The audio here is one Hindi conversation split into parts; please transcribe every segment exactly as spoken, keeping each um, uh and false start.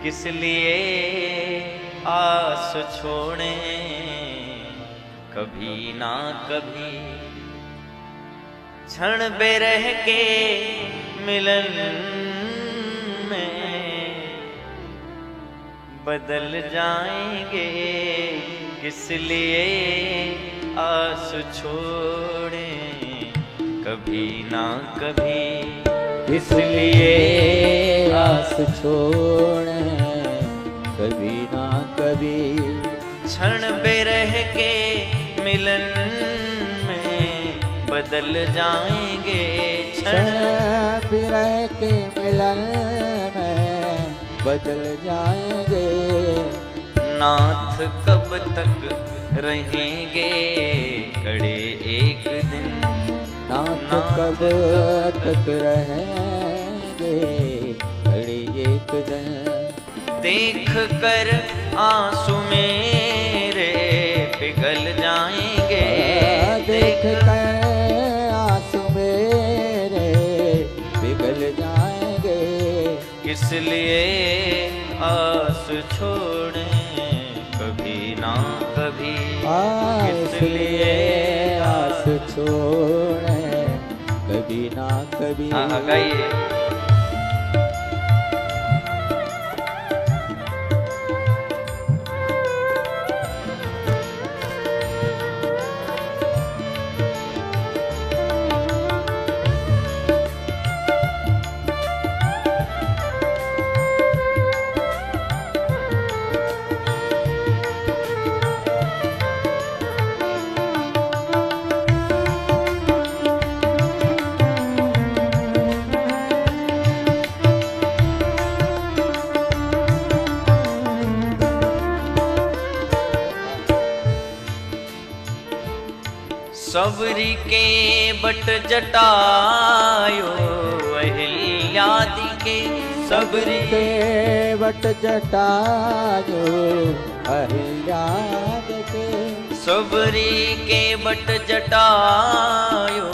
किस लिए आस छोड़े कभी ना कभी, क्षण बेरह के मिलन में बदल जाएंगे। किस लिए आस छोड़े कभी ना कभी, किस लिए आस छोड़े कभी ना कभी, क्षण बेरह के मिलन में बदल जाएंगे। क्षण बेरह के मिलन में बदल जाएंगे। नाथ कब तक रहेंगे कड़े एक दिन, नाथ कब तक रहेंगे कड़े एक दिन। देख कर आंसू मेरे पिघल जाएंगे, देख कर आंसू मेरे पिघल जाएंगे। किस लिए आस छोड़े कभी ना कभी, किस लिए आस छोड़े कभी ना कभी। हाँ गाइए। सबरी के बट जटायो अहिल्यादि के, सबरी के बट जटायो अहिल्यादि के, सबरी के बट जटायो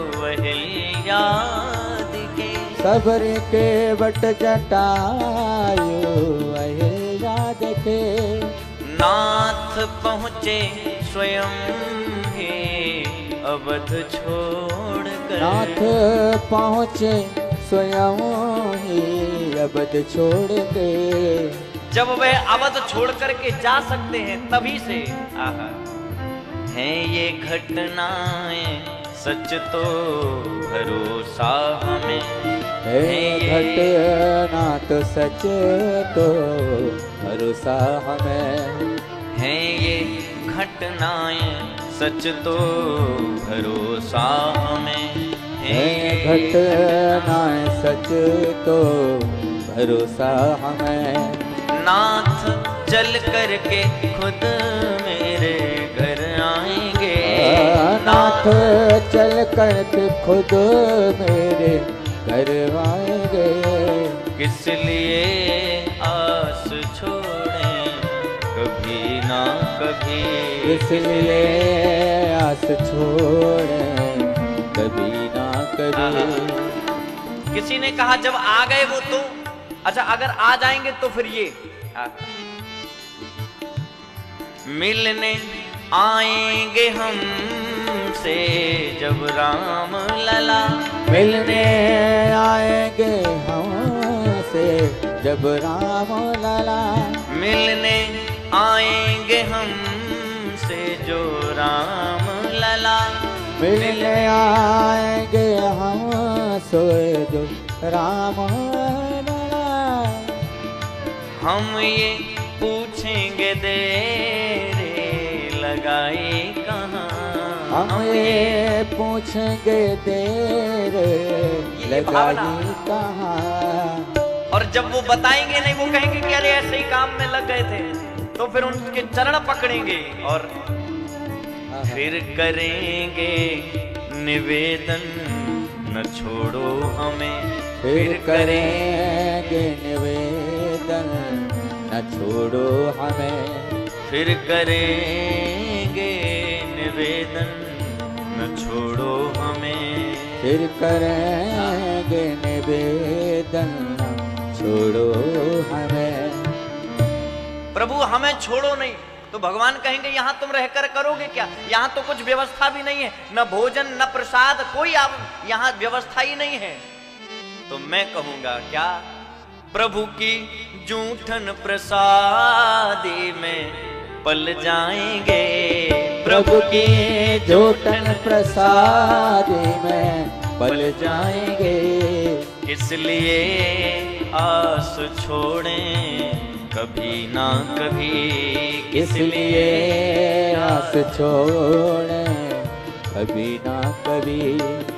अहिल्यादि के, सबरी के बट जटायो अहिल्यादि के। नाथ पहुँचे स्वयं अवध छोड़ कर, नाथ पहुँचे स्वयं ही अवध छोड़ के। जब वह अवध छोड़ करके जा सकते हैं तभी से आहा हैं ये घटनाएं सच तो भरोसा हमें, है घटना तो सच तो भरोसा हमें। हैं ये घटनाएं सच तो भरोसा हमें, है घटना सच तो भरोसा हमें। नाथ चल करके खुद मेरे घर आएंगे, नाथ चल करके खुद मेरे घर आएंगे। किस लिए आस छोड़े कभी ना कभी, इसलिए आस छोड़े कभी ना कभी। किसी ने कहा जब आ गए वो तो अच्छा, अगर आ जाएंगे तो फिर ये आ, मिलने आएंगे हमसे जब राम लला, मिलने आएंगे हमसे जब राम लला, मिलने आएंगे हमसे जो राम लला, मिलने आएंगे हमसे जो राम लला। हम ये पूछेंगे देर लगाई कहाँ, हम ये पूछेंगे देर लगाई कहाँ। और जब वो बताएंगे नहीं, वो कहेंगे कि अरे ऐसे ही काम में लग गए थे, तो फिर उनके चरण पकड़ेंगे और फिर करेंगे निवेदन न छोड़ो हमें, फिर करेंगे निवेदन न छोड़ो हमें, फिर करेंगे निवेदन न छोड़ो हमें, फिर करेंगे निवेदन न छोड़ो हमें। प्रभु हमें छोड़ो नहीं। तो भगवान कहेंगे यहाँ तुम रहकर करोगे क्या? यहाँ तो कुछ व्यवस्था भी नहीं है, न भोजन न प्रसाद, कोई आप यहाँ व्यवस्था ही नहीं है। तो मैं कहूंगा क्या, प्रभु की जूठन प्रसादी में पल जाएंगे, प्रभु की जूठन प्रसादी में पल जाएंगे। इसलिए आस छोड़ें कभी ना कभी, इसलिए आस छोड़ें कभी ना कभी।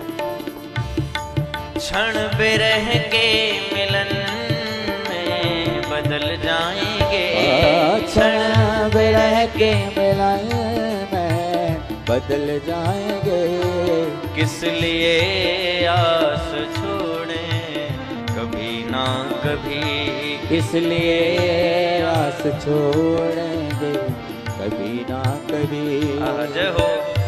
क्षण बिरह के मिलन में बदल जाएंगे, क्षण बिरह के मिलन में बदल जाएंगे। किस लिए आस छोड़ें कभी ना कभी, इसलिए आस छोड़ेंगे कभी ना कभी। आज हो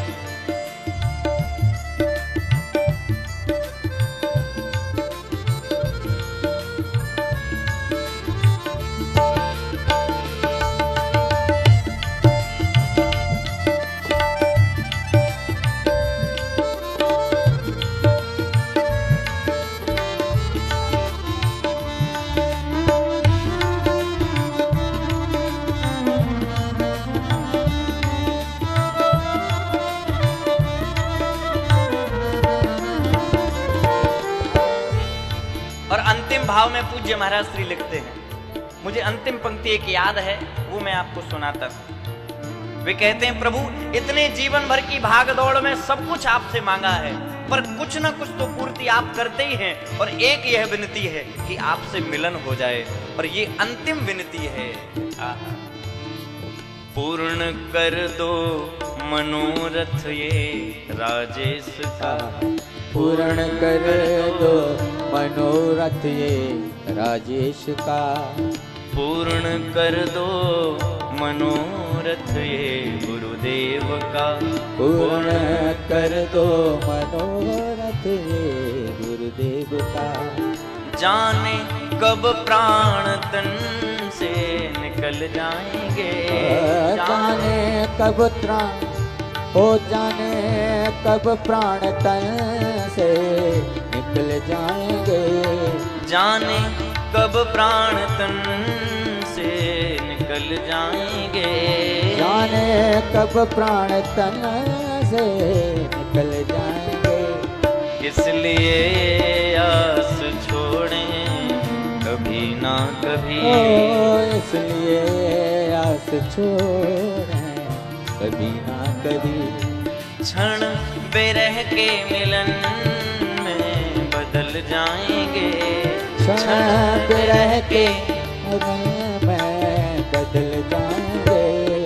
भाव में पूज्य महाराज श्री लिखते हैं। मुझे अंतिम पंक्ति एक याद है, वो मैं आपको सुनाता हूं। वे कहते हैं, प्रभु इतने जीवन भर की भाग दौड़ में सब कुछ आपसे मांगा है, पर कुछ ना कुछ तो पूर्ति आप करते ही हैं, और एक यह विनती है कि आपसे मिलन हो जाए, और ये अंतिम विनती है। आहा। पूर्ण कर दो मनोरथ ये राजेश का, पूर्ण कर दो मनोरथ ये राजेश का। पूर्ण कर दो मनोरथ ये गुरुदेव का, पूर्ण कर दो मनोरथ ये गुरुदेव का। जाने कब प्राण तन से निकल जाएंगे, जाने कब प्राण हो, जाने कब प्राण तन से निकल जाएंगे। जाने कब प्राण तन से निकल जाएंगे, जाने कब प्राण तन से निकल जाएंगे। इसलिए आस छोड़ें कभी ना कभी, ओ इसलिए आस छोड़ें कभी ना कभी। क्षण बिरह के मिलन में बदल जाएंगे, क्षण बिरह के मिलन में बदल जाएंगे।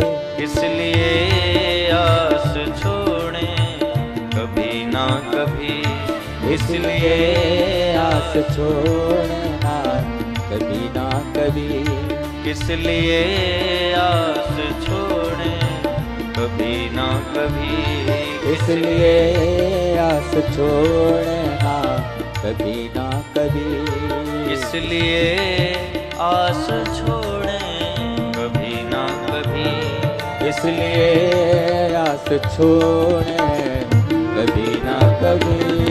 इसलिए आस छोड़ें कभी ना कभी, इसलिए आस छोड़ना कभी ना कभी। इसलिए आस छोड़ें कभी ना कभी, इसलिए आस छोड़ना कभी ना कभी। इसलिए आस छोड़ें कभी ना कभी, इसलिए आस छोड़ें कभी ना कभी।